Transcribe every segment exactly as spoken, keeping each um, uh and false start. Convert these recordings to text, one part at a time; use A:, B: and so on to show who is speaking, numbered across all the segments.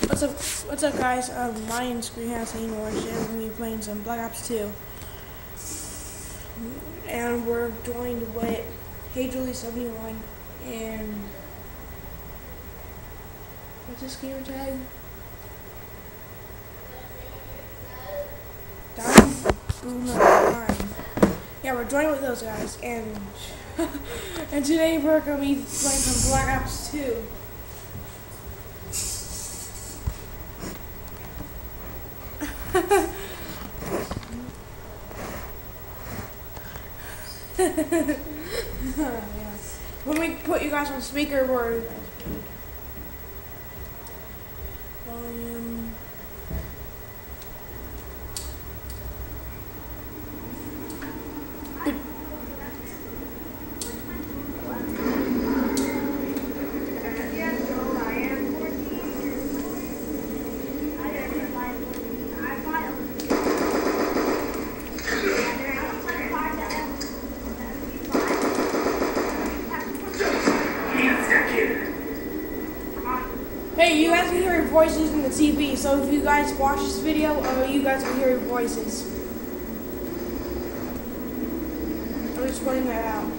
A: What's up, what's up guys, um, my name's Greenhouse Orange, and we're going to be playing some Black Ops two. And we're joined with Hey Julie seventy-one, and what's this gamer tag? Down Boomer nine. Yeah, we're joined with those guys, and and today we're going to be playing some Black Ops two. Yeah. When we put you guys on speaker, we're volume. Hey, you guys can hear your voices in the T V, so if you guys watch this video, uh, you guys can hear your voices. I'm just pointing that out.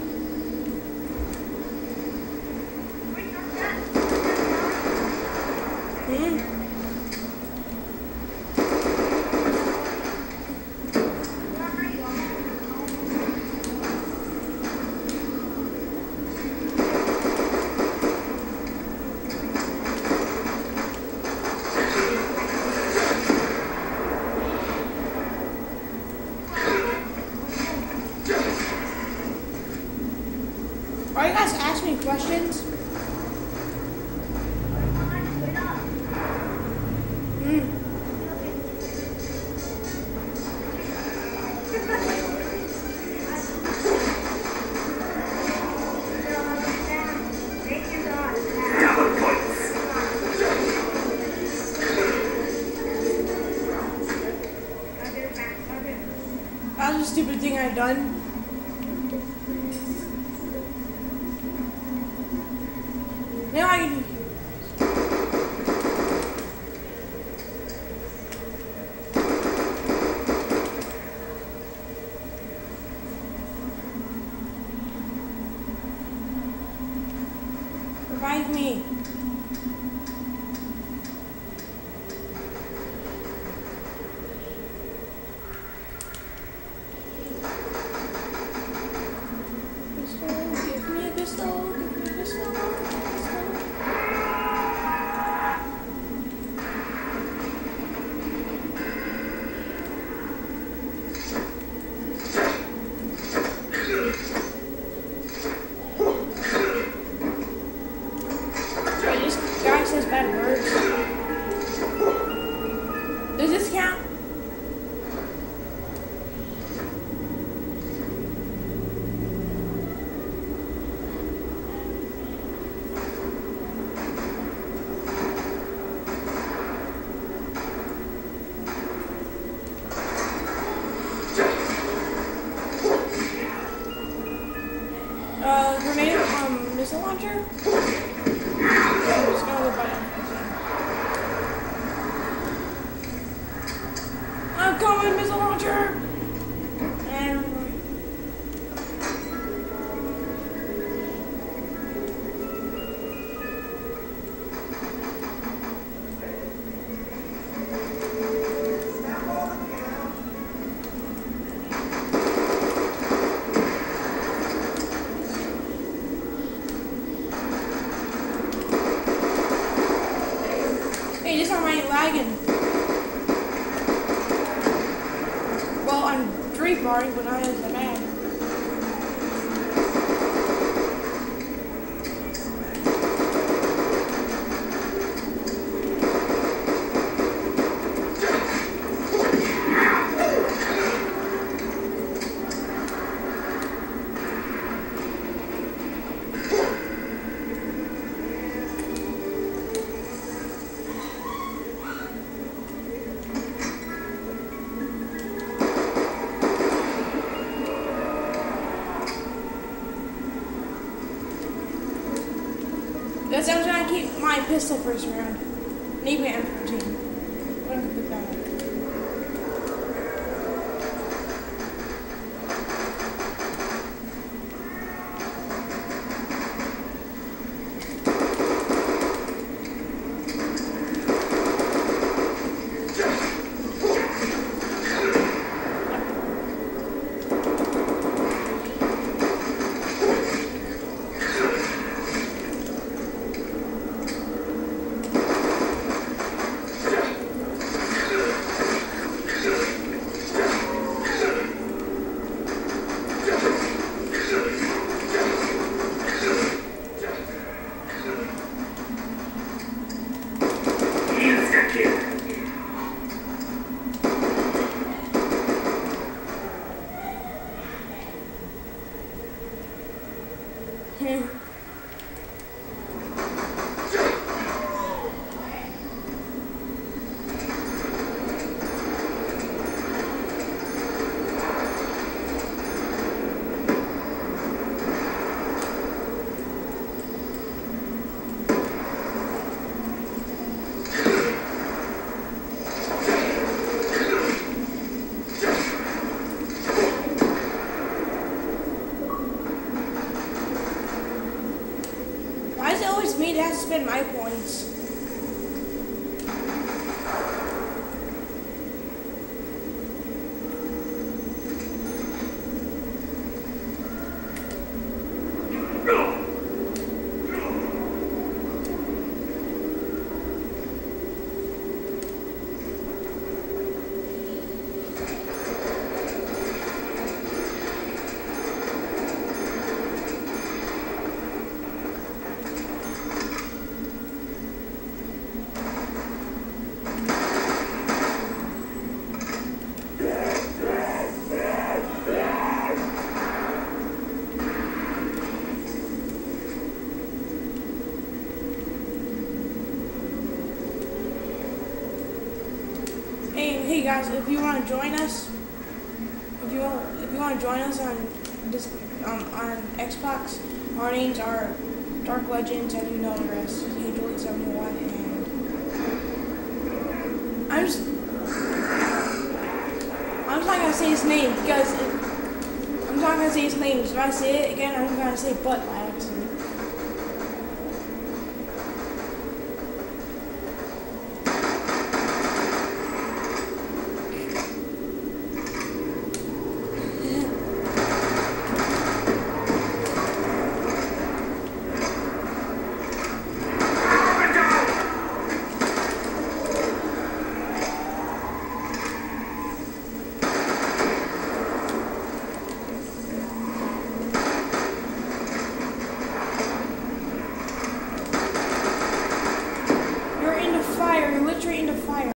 A: Hmm? Are you guys asking me questions? Mm. That was a stupid thing I've done. Now I can. Revive me. Pistol, give me a pistol, give me a pistol. Says bad words. Does this count? Uh, grenade, um, missile launcher? Just go with the button. I'm coming, missile launcher! And hey, this time I ain't lagging. Well, I'm three barring, but not as bad. That's I'm trying to keep my pistol first round. Maybe M fourteen. We're gonna pick that up. Why is it always me that has to spend my points? Hey, hey guys, if you want to join us, if you want, if you want to join us on this, um, on Xbox, our names are Dark Legends, and you know the rest. Hey, Joey seventy-one, and I'm just, I'm just not gonna say his name because if, I'm not gonna say his name. If I say it again, I'm gonna say butt.